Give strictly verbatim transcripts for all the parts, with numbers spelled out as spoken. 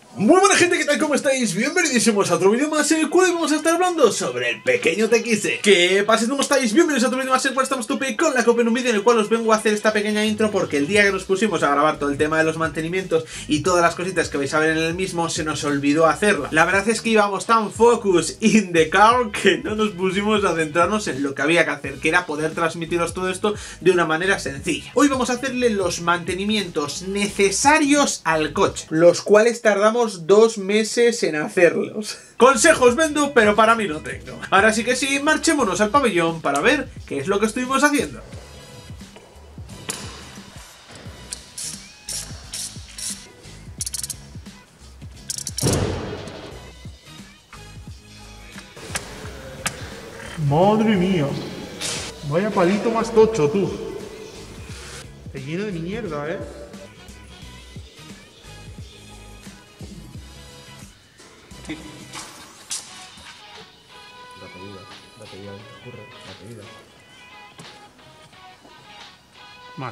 Muy buena gente, ¿qué tal? ¿Cómo estáis? Bienvenidísimos a otro vídeo más en el cual vamos a estar hablando sobre el pequeño T X. ¿Qué pasa? ¿Cómo estáis? Bienvenidos a otro vídeo más en el cual estamos tupi con la copa en un vídeo en el cual os vengo a hacer esta pequeña intro porque el día que nos pusimos a grabar todo el tema de los mantenimientos y todas las cositas que vais a ver en el mismo se nos olvidó hacerla. La verdad es que íbamos tan focus in the car que no nos pusimos a centrarnos en lo que había que hacer, que era poder transmitiros todo esto de una manera sencilla. Hoy vamos a hacerle los mantenimientos necesarios al coche, los cuales tardamos dos meses en hacerlos. Consejos vendo, pero para mí no tengo. Ahora sí que sí, marchémonos al pabellón para ver qué es lo que estuvimos haciendo. Madre mía, vaya palito más tocho, tú. Está lleno de mierda, eh. Sí. La pedida, la pedida, ocurre, la pedida. Vale.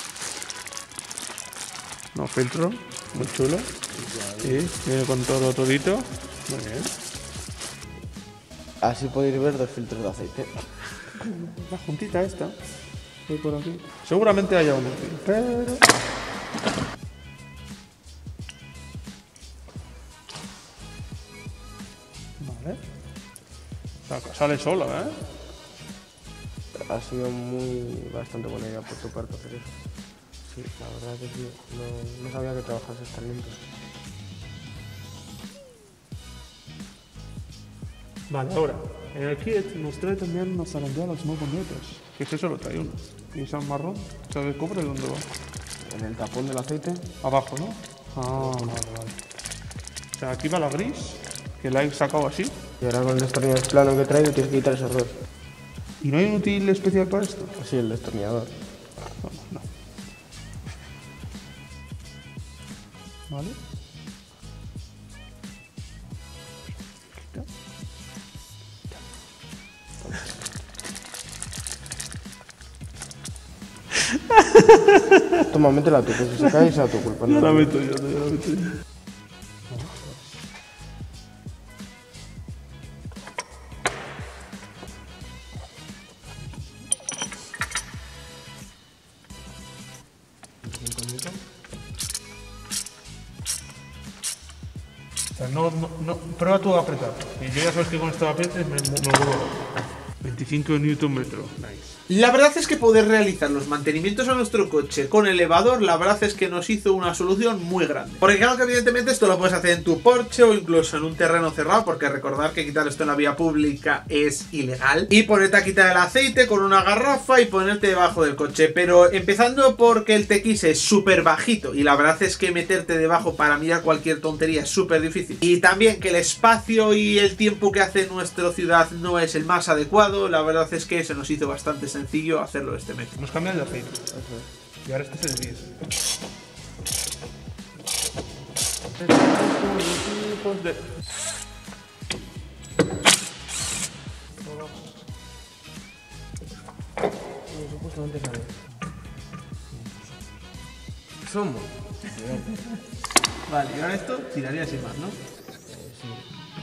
No filtro, muy chulo. Sí, viene con todo todito. Muy bien. Así podéis ver dos filtros de aceite. La juntita esta. Voy por aquí. Seguramente haya uno aquí, pero... Vale. O sea, sale sola, ¿eh? Ha sido muy... bastante buena idea por tu parte hacer eso. Sí, la verdad que sí. No, no sabía que trabajases tan limpio. Vale, ahora, en el kit nos trae también unos zarandeados muy bonitos. Que es que solo trae uno. Y esa marrón, ¿sabes el cobre dónde va? En el tapón del aceite. Abajo, ¿no? Ah, vale, vale. O sea, aquí va la gris, que la he sacado así. Y ahora con el destornillador plano que trae tienes que quitar esos dos. ¿Y no hay un útil especial para esto? Así, el destornillador. No, no. Vale. Toma, métela tú, que si se cae sea tu culpa. Ya No la meto yo, ya la meto yo. O sea, no, no, no, prueba tú a apretar. Y yo ya sabes que con esto aprietes me, me vuelvo loco. veinticinco newton metro. Nice. La verdad es que poder realizar los mantenimientos a nuestro coche con elevador, la verdad es que nos hizo una solución muy grande. Porque claro que evidentemente esto lo puedes hacer en tu Porsche o incluso en un terreno cerrado, porque recordar que quitar esto en la vía pública es ilegal. Y ponerte a quitar el aceite con una garrafa y ponerte debajo del coche. Pero empezando porque el T X es súper bajito y la verdad es que meterte debajo para mirar cualquier tontería es súper difícil. Y también que el espacio y el tiempo que hace nuestra ciudad no es el más adecuado, la verdad es que se nos hizo bastante sencillo. sencillo hacerlo de este método. Hemos cambiado el aceite. Y ahora este es el diésel. De... Supuestamente sale. Somos. Vale, y ahora esto tiraría sin más, ¿no? Eh, sí.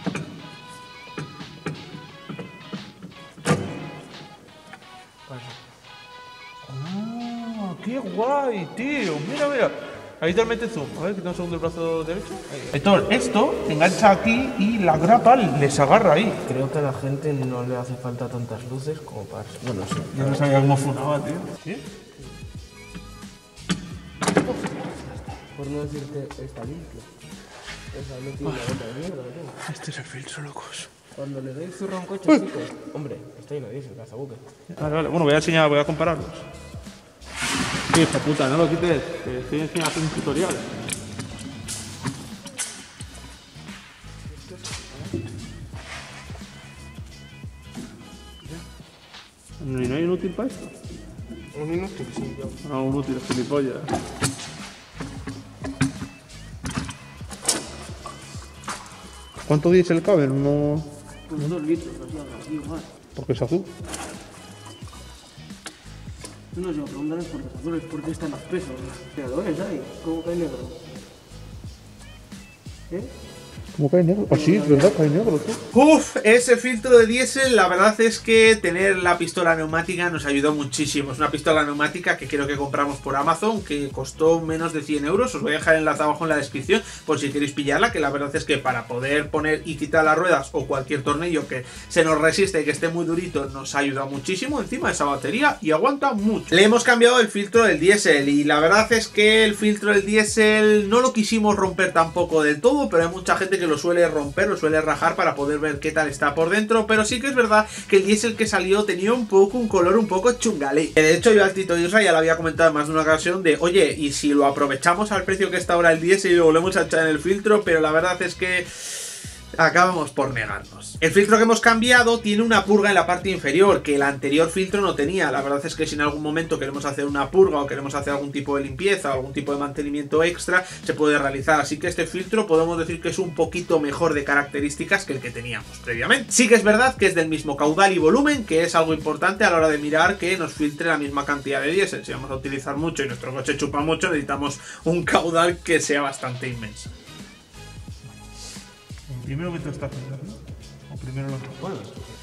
¡Ah! ¡Qué guay, tío! Mira, mira. Ahí te mete zoom. A ver, quita un segundo el brazo derecho. Ahí. Héctor, esto engancha aquí y la grapa les agarra ahí. Creo que a la gente no le hace falta tantas luces como para... Bueno, sí. Yo no sabía cómo funcionaba, tío. ¿Sí? Por no decirte, está limpio. Esa no tiene una gota de mierda, tío. Este es el filtro, locos. Cuando le doy zurro a un coche, chicos... Hombre, está lleno de diésel, cazabuque. Vale, vale. Bueno, voy a enseñar, voy a compararlos. Sí, hijo puta, no lo quites. Que estoy enseñando hacer un tutorial. ¿Y no hay un útil para esto? Un inútil, sí, yo. No, un útil, gilipollas. ¿Cuánto diésel cabe en uno? Como dos litros, así, así igual. Porque es azul. No sé, preguntarles por los azules, ¿por qué están los pesos? Los creadores ahí, ¿cómo cae negro? ¿Eh? ¿Cómo cae negro? Ah, sí, es verdad, cae negro, tú. Uf, ese filtro de diésel, la verdad es que tener la pistola neumática nos ayudó muchísimo. Es una pistola neumática que creo que compramos por Amazon, que costó menos de cien euros. Os voy a dejar el enlace abajo en la descripción por si queréis pillarla, que la verdad es que para poder poner y quitar las ruedas o cualquier tornillo que se nos resiste y que esté muy durito, nos ha ayudado muchísimo encima de esa batería y aguanta mucho. Le hemos cambiado el filtro del diésel y la verdad es que el filtro del diésel no lo quisimos romper tampoco del todo, pero hay mucha gente que lo suele romper, lo suele rajar para poder ver qué tal está por dentro, pero sí que es verdad que el diésel que salió tenía un poco un color un poco chungalí. De hecho yo al Tito Isra ya lo había comentado en más de una ocasión de, oye, y si lo aprovechamos al precio que está ahora el diésel y lo volvemos a echar en el filtro, pero la verdad es que acabamos por negarnos. El filtro que hemos cambiado tiene una purga en la parte inferior que el anterior filtro no tenía. La verdad es que si en algún momento queremos hacer una purga o queremos hacer algún tipo de limpieza o algún tipo de mantenimiento extra, se puede realizar. Así que este filtro podemos decir que es un poquito mejor de características que el que teníamos previamente. Sí que es verdad que es del mismo caudal y volumen, que es algo importante a la hora de mirar que nos filtre la misma cantidad de diésel. Si vamos a utilizar mucho y nuestro coche chupa mucho, necesitamos un caudal que sea bastante inmenso. Primero que te estás haciendo, ¿no? O primero lo que puedas.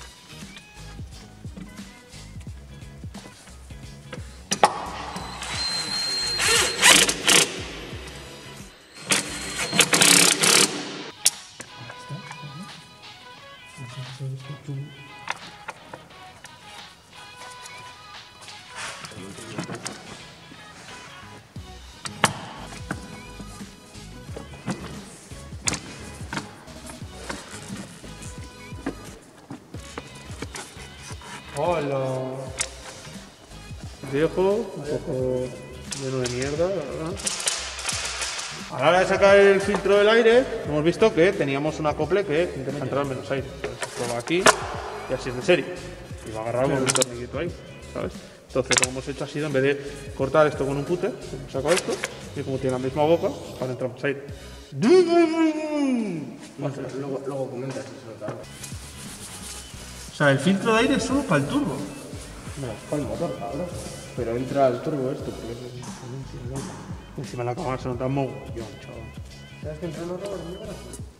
Hola. Viejo, un poco lleno de mierda, la verdad. A la hora de sacar el filtro del aire, hemos visto que teníamos un acople que intenta entrar menos aire. Esto va aquí y así es de serie. Y va agarrado con un tornillito ahí, ¿sabes? Entonces lo que hemos hecho ha sido, en vez de cortar esto con un cúter, hemos sacado esto y como tiene la misma boca, para entrar más aire. Bueno, luego, luego comentas eso, claro. O sea, el filtro de aire es solo para el turbo. No, es para el motor, cabrón. Pero entra al turbo esto, porque eso es diferente. Encima en la cámara se nota mogollón, chaval. ¿Sabes que entra en los robos de mi cara?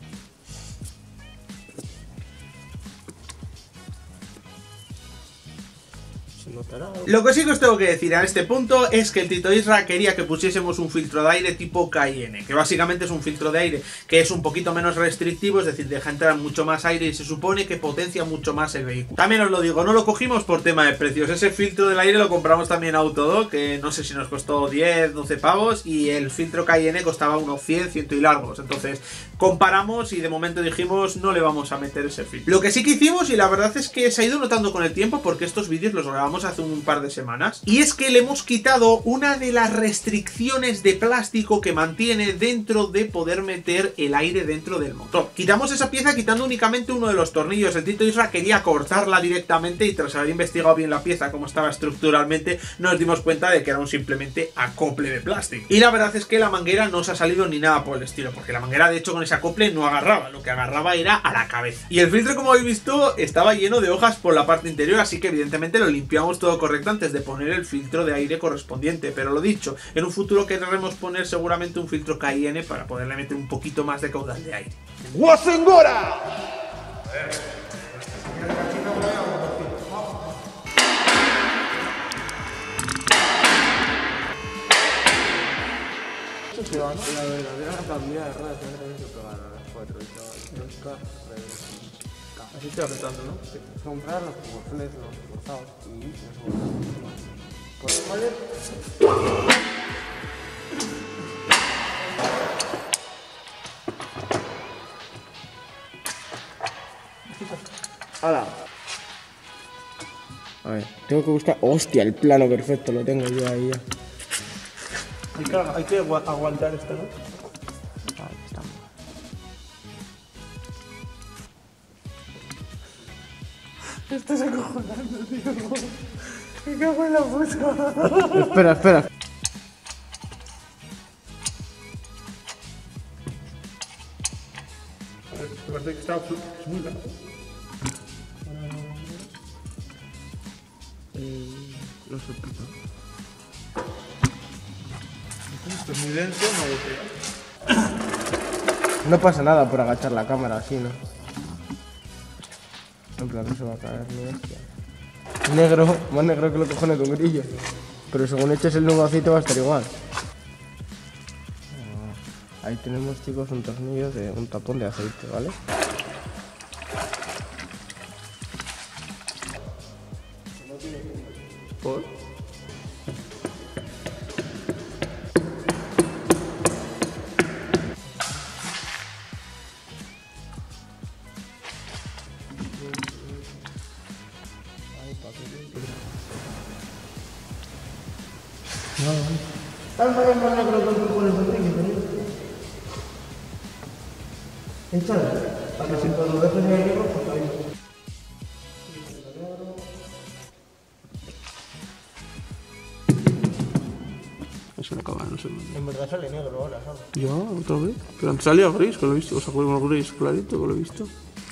Lo que sí que os tengo que decir a este punto es que el Tito Isra quería que pusiésemos un filtro de aire tipo Cayenne, que básicamente es un filtro de aire que es un poquito menos restrictivo, es decir, deja entrar mucho más aire y se supone que potencia mucho más el vehículo. También os lo digo, no lo cogimos por tema de precios, ese filtro del aire lo compramos también a Autodoc, que no sé si nos costó diez, doce pavos, y el filtro Cayenne costaba unos cien, cien y largos, entonces comparamos y de momento dijimos no le vamos a meter ese filtro. Lo que sí que hicimos, y la verdad es que se ha ido notando con el tiempo porque estos vídeos los grabamos hace un par de semanas, y es que le hemos quitado una de las restricciones de plástico que mantiene dentro de poder meter el aire dentro del motor. Quitamos esa pieza quitando únicamente uno de los tornillos. El Tito Isra quería cortarla directamente y tras haber investigado bien la pieza como estaba estructuralmente nos dimos cuenta de que era un simplemente acople de plástico. Y la verdad es que la manguera no se ha salido ni nada por el estilo, porque la manguera de hecho con ese acople no agarraba, lo que agarraba era a la cabeza. Y el filtro, como habéis visto, estaba lleno de hojas por la parte interior, así que evidentemente lo limpiamos todo correcto antes de poner el filtro de aire correspondiente. Pero lo dicho, en un futuro querremos poner seguramente un filtro Cayenne para poderle meter un poquito más de caudal de aire. ¡Wasengora! La verdadera cantidad de ruedas que tenemos que probar a las cuatro. Así estoy apretando, ¿no? Sí. Comprar los proporciones, los cortados y los cortados. ¡Hala! A ver, tengo que buscar... ¡Hostia! El plano perfecto lo tengo yo ahí ya. Hay que, hay que agu aguantar esto, ¿no? Ahí estamos. Estás acojonando, tío. Me cago en la puta. Espera, espera. A ver, parece que está es muy largo. Eh, no se pica. Esto es muy denso, no lo creo. No pasa nada por agachar la cámara así, ¿no? En plan, no se va a caer, ¿no? Hostia. Negro, más negro que los cojones de un grillo. Pero según eches el nuevo aceite va a estar igual. Ahí tenemos, chicos, un tornillo de un tapón de aceite, ¿vale? ¿Por? Calma, calma, no creo que tú pones el ring, ¿no? Échale, para que si lo dejes en el negro, pues ahí. Eso no acaba, no sé. En verdad sale negro ahora, ¿sabes? Ya, otra vez. Pero antes salía gris, que lo he visto. O sea, con gris clarito, que lo he visto.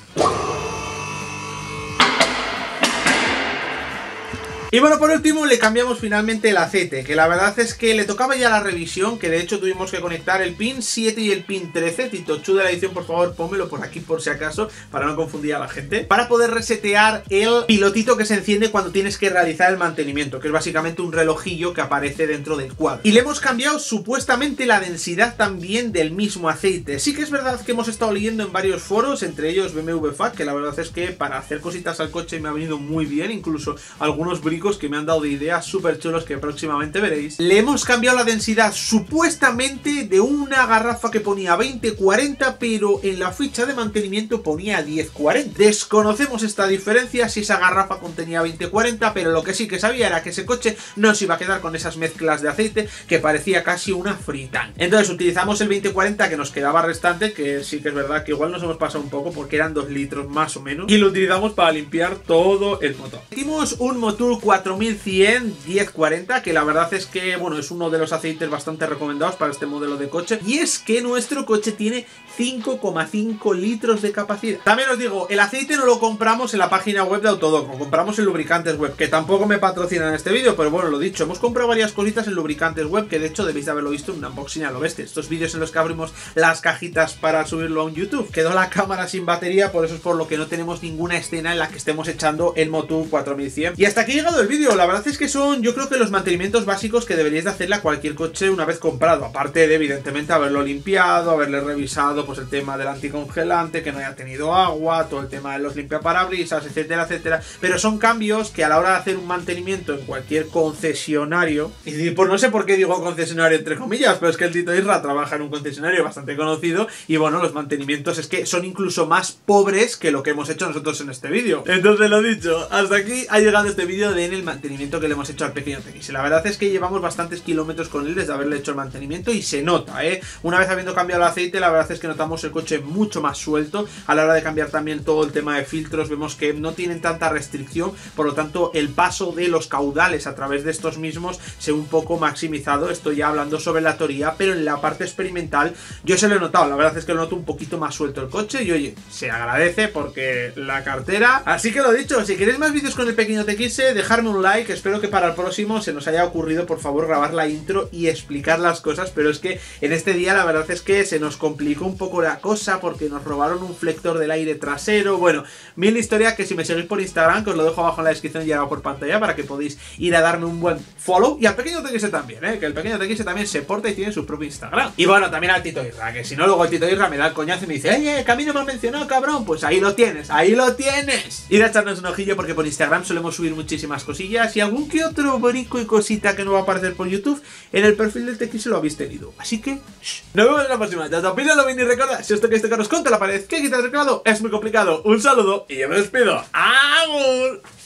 Y bueno, por último le cambiamos finalmente el aceite, que la verdad es que le tocaba ya la revisión, que de hecho tuvimos que conectar el pin siete y el pin trece. Tito Chu de la edición, por favor, pónmelo por aquí por si acaso, para no confundir a la gente, para poder resetear el pilotito que se enciende cuando tienes que realizar el mantenimiento, que es básicamente un relojillo que aparece dentro del cuadro. Y le hemos cambiado supuestamente la densidad también del mismo aceite. Sí que es verdad que hemos estado leyendo en varios foros, entre ellos B M W F A Q, que la verdad es que para hacer cositas al coche me ha venido muy bien, incluso algunos bricos que me han dado de ideas súper chulos que próximamente veréis. Le hemos cambiado la densidad supuestamente de una garrafa que ponía veinte cuarenta, pero en la ficha de mantenimiento ponía diez cuarenta. Desconocemos esta diferencia, si esa garrafa contenía veinte cuarenta, pero lo que sí que sabía era que ese coche no se iba a quedar con esas mezclas de aceite que parecía casi una fritán. Entonces utilizamos el veinte cuarenta que nos quedaba restante, que sí que es verdad que igual nos hemos pasado un poco porque eran dos litros más o menos, y lo utilizamos para limpiar todo el motor. Metimos un Motul cuatro mil cien diez cuarenta, que la verdad es que, bueno, es uno de los aceites bastante recomendados para este modelo de coche, y es que nuestro coche tiene cinco coma cinco litros de capacidad. También os digo, el aceite no lo compramos en la página web de Autodoc, lo compramos en Lubricantes Web, que tampoco me patrocinan en este vídeo, pero bueno, lo dicho, hemos comprado varias cositas en Lubricantes Web, que de hecho debéis de haberlo visto en un unboxing a lo bestia, estos vídeos en los que abrimos las cajitas para subirlo a un YouTube. Quedó la cámara sin batería, por eso es por lo que no tenemos ninguna escena en la que estemos echando el Motul cuatro mil cien. Y hasta aquí ha llegado el vídeo. La verdad es que son, yo creo que los mantenimientos básicos que deberíais de hacerle a cualquier coche una vez comprado, aparte de evidentemente haberlo limpiado, haberle revisado pues el tema del anticongelante, que no haya tenido agua, todo el tema de los limpiaparabrisas, etcétera, etcétera, pero son cambios que a la hora de hacer un mantenimiento en cualquier concesionario, y por no sé por qué digo concesionario entre comillas, pero es que el Tito Isra trabaja en un concesionario bastante conocido, y bueno, los mantenimientos es que son incluso más pobres que lo que hemos hecho nosotros en este vídeo. Entonces, lo dicho, hasta aquí ha llegado este vídeo de en el mantenimiento que le hemos hecho al pequeño T X. La verdad es que llevamos bastantes kilómetros con él desde haberle hecho el mantenimiento y se nota, ¿eh? Una vez habiendo cambiado el aceite, la verdad es que notamos el coche mucho más suelto. A la hora de cambiar también todo el tema de filtros, vemos que no tienen tanta restricción, por lo tanto el paso de los caudales a través de estos mismos se ve un poco maximizado. Estoy ya hablando sobre la teoría, pero en la parte experimental yo se lo he notado. La verdad es que lo noto un poquito más suelto el coche y oye, se agradece porque la cartera. Así que lo dicho, si queréis más vídeos con el pequeño T X, dejadme un like. Espero que para el próximo se nos haya ocurrido, por favor, grabar la intro y explicar las cosas, pero es que en este día la verdad es que se nos complicó un poco la cosa porque nos robaron un flector del aire trasero. Bueno, mil historias que si me seguís por Instagram, que os lo dejo abajo en la descripción y ahora por pantalla para que podáis ir a darme un buen follow, y al pequeño T X también, ¿eh? Que el pequeño T X también se porta y tiene su propio Instagram. Y bueno, también al Tito Isra, que si no luego el Tito Isra me da el coñazo y me dice, oye, que a mí no me has mencionado, cabrón. Pues ahí lo tienes, ahí lo tienes. Ir a echarnos un ojillo porque por Instagram solemos subir muchísimas cosillas y algún que otro brico y cosita que no va a aparecer por YouTube, en el perfil del T X lo habéis tenido. Así que, shh. Nos vemos en la próxima. Ya te opino, bien y recuerda, si os toca este carros contra la pared, que quitar el teclado es muy complicado. Un saludo y yo me despido. ¡Agur!